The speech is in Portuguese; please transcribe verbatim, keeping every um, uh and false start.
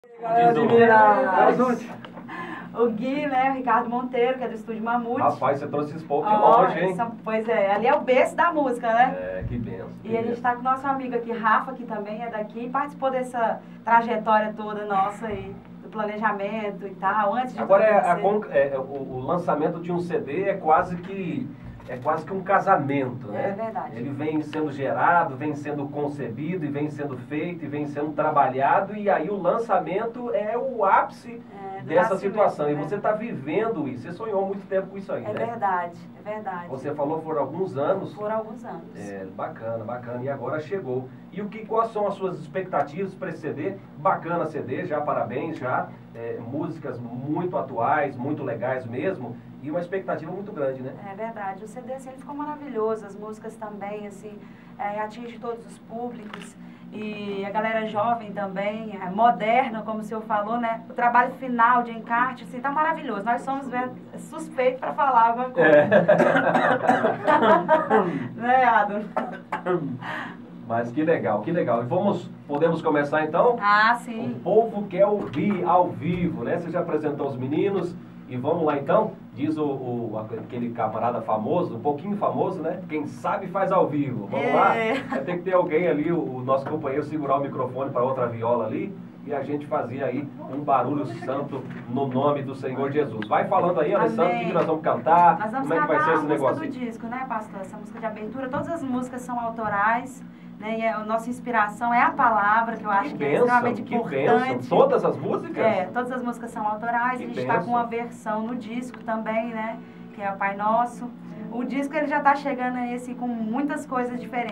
O Gui, né, o Ricardo Monteiro, que é do Estúdio Mamute. Rapaz, você trouxe esse povo de oh, longe, hein? São, pois é, ali é o berço da música, né? É, que benção. E que a gente está com o nosso amigo aqui, Rafa, que também é daqui, participou dessa trajetória toda nossa aí, do planejamento e tal, antes de Agora, é, a, é, o, o lançamento de um C D é quase que... É quase que um casamento, né? É verdade. Ele vem sendo gerado, vem sendo concebido, e vem sendo feito, e vem sendo trabalhado, e aí o lançamento é o ápice é, dessa situação. Mesmo, e você está vivendo isso. Você sonhou há muito tempo com isso aí, é né? É verdade, é verdade. Você falou foram alguns anos. Foram alguns anos. É, bacana, bacana. E agora chegou. E o que, quais são as suas expectativas para esse C D? Bacana C D, já parabéns, já. É, músicas muito atuais, muito legais mesmo. E uma expectativa muito grande, né? É verdade. O C D assim, ele ficou maravilhoso, as músicas também, assim, é, atinge todos os públicos. E a galera jovem também, é, moderna, como o senhor falou, né? O trabalho final de encarte, assim, tá maravilhoso. Nós somos suspeitos para falar alguma coisa. É. Né, Adam? Mas que legal, que legal. E vamos, podemos começar então? Ah, sim. O povo quer ouvir ao vivo, né? Você já apresentou os meninos. E vamos lá então, diz o, o, aquele camarada famoso, um pouquinho famoso, né? Quem sabe faz ao vivo. Vamos é. lá? Vai ter que ter alguém ali, o, o nosso companheiro segurar o microfone para outra viola ali e a gente fazia aí um barulho santo no nome do Senhor Jesus. Vai falando aí, Alessandro, o que nós vamos cantar? Nós vamos como é que vai ser esse negócio? A música do disco, né, pastor? Essa música de abertura, todas as músicas são autorais. Né? E a nossa inspiração é a palavra, que eu acho que, que é extremamente que importante. Bênção. Todas as músicas? É, todas as músicas são autorais. Que a gente está com uma versão no disco também, né? Que é o Pai Nosso. O disco ele já está chegando aí assim, com muitas coisas diferentes.